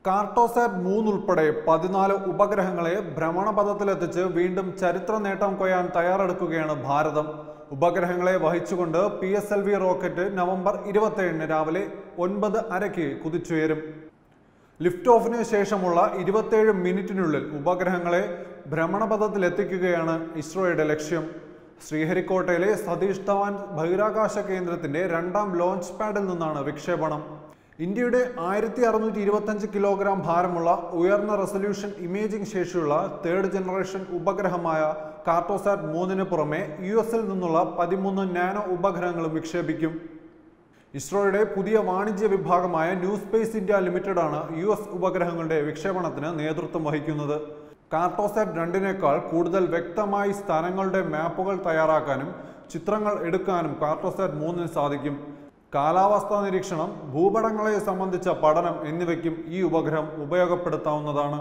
കാർട്ടോസാറ്റ് 3 ഉൾപ്പെടെ 14 ഉപഗ്രഹങ്ങളെ ഭ്രമണപഥത്തിലെത്തിച്ച് വീണ്ടും ചരിത്ര നേട്ടം കൊയ്യാൻ തയ്യാറെടുക്കുകയാണ് ഭാരതം. ഉപഗ്രഹങ്ങളെ വഹിച്ചുകൊണ്ട് PSLV റോക്കറ്റ് നവംബർ 27 രാവിലെ 9:30 കുതിച്ചുയരും. ലിഫ്റ്റ് ഓഫിന് ശേഷമുള്ള 27 മിനിറ്റിനുള്ളിൽ ഉപഗ്രഹങ്ങളെ ഭ്രമണപഥത്തിലെത്തിക്കുകയാണ് ഇസ്രോയുടെ ലക്ഷ്യം. ശ്രീഹരിക്കോട്ടയിലെ സതീഷ് ധവാൻ ബഹിരാകാശ കേന്ദ്രത്തിന്റെ 2ാം ലോഞ്ച് പാഡിൽ നിന്നാണ് വിക്ഷേപണം. ഇന്ത്യയുടെ 1625 കിലോഗ്രാം ഭാരമുള്ള ഉയർന്ന റെസൊല്യൂഷൻ ഇമേജിംഗ് ശേഷിയുള്ള 3rd ജനറേഷൻ ഉപഗ്രഹമായ കാർട്ടോസാറ്റ് 3-ന് പുറമെ US-ൽ നിന്നുള്ള 13 നാനോ ഉപഗ്രഹങ്ങളും വിക്ഷേപിക്കും. ഇസ്രോയുടെ പുതിയ വാണിജ്യ വിഭാഗമായ ന്യൂ സ്പേസ് ഇന്ത്യ ലിമിറ്റഡ് ആണ് US ഉപഗ്രഹങ്ങളുടെ വിക്ഷേപണത്തിന് നേതൃത്വം വഹിക്കുന്നത്. കാർട്ടോസാറ്റ് 2-നേക്കാൾ കൂടുതൽ വ്യക്തമായി സ്ഥലങ്ങളുടെ മാപ്പുകൾ തയ്യാറാക്കാനും ചിത്രങ്ങൾ എടുക്കാനും കാർട്ടോസാറ്റ് 3-ന് സാധിക്കും. കാലാവസ്ഥാ നിരീക്ഷണം, ഭൂപടങ്ങളെ സംബന്ധിച്ച പഠനം എന്നിവയ്ക്കും ഈ ഉപഗ്രഹം ഉപയോഗപ്പെടുത്താവുന്നതാണ്.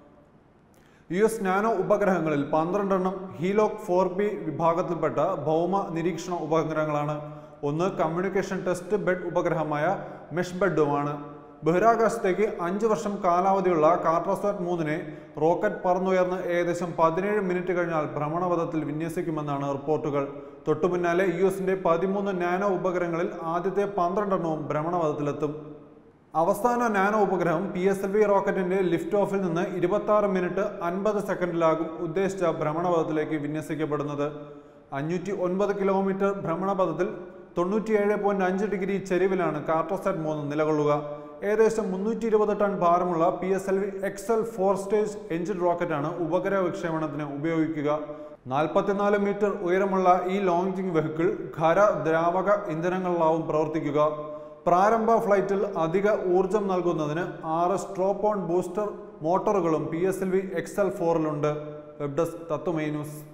US നാനോ ഉപഗ്രഹങ്ങളിൽ 12 എണ്ണം ഹീലോക് 4B വിഭാഗത്തിൽപ്പെട്ട ഭൗമ നിരീക്ഷണ ഉപഗ്രഹങ്ങളാണ്. ഒന്ന് കമ്മ്യൂണിക്കേഷൻ ടെസ്റ്റ് ബെഡ് ഉപഗ്രഹമായ മെഷ്ബെഡുമാണ്. ബഹിരാകാശത്തേക്ക് 5 വർഷം കാലാവധിയുള്ള കാർട്ടോസാറ്റ് 3-നെ റോക്കറ്റ് പറന്നുയർന്ന് ഏകദേശം 17 മിനിറ്റ് കഴിഞ്ഞാൽ ഭ്രമണപഥത്തിൽ വിന്യസിക്കുമെന്നാണ് റിപ്പോർട്ടുകൾ. തൊട്ടുപിന്നാലെ US-ന്റെ 13 നാനോ ഉപഗ്രഹങ്ങളിൽ ആദ്യത്തെ 12 എണ്ണവും ഭ്രമണപഥത്തിലെത്തും. അവസാന നാനോ ഉപഗ്രഹം PSLV റോക്കറ്റിന്റെ ലിഫ്റ്റ് ഓഫിൽ നിന്ന് 26 മിനിറ്റ് 50 സെക്കൻഡിലാകും ഉദ്ദേശിച്ച ഭ്രമണപഥത്തിലേക്ക് വിന്യസിക്കപ്പെടുന്നത്. 509 കിലോമീറ്റർ ഭ്രമണപഥത്തിൽ 97.5 ഡിഗ്രി ചെരിവിലാണ് കാർട്ടോസാറ്റ് 3 നിലകൊള്ളുക. ഏകദേശം 320 ടൺ ഭാരമുള്ള PSLV XL 4 സ്റ്റേജ് എഞ്ചിൻ റോക്കറ്റാണ് ഉപഗ്രഹ വിക്ഷേപണത്തിന് ഉപയോഗിക്കുക. 44 മീറ്റർ ഉയരമുള്ള ഈ ലോഞ്ചിങ് വെഹിക്കിൾ ഖര ദ്രാവക ഇന്ധനങ്ങളിലാവും പ്രവർത്തിക്കുക. പ്രാരംഭ ഫ്ലൈറ്റിൽ അധിക ഊർജം നൽകുന്നതിന് 6 സ്ട്രോപ്പ് ഓൺ ബൂസ്റ്റർ മോട്ടോറുകളും PSLV XL 4-ലുണ്ട്. Web desk Tatwamayi news.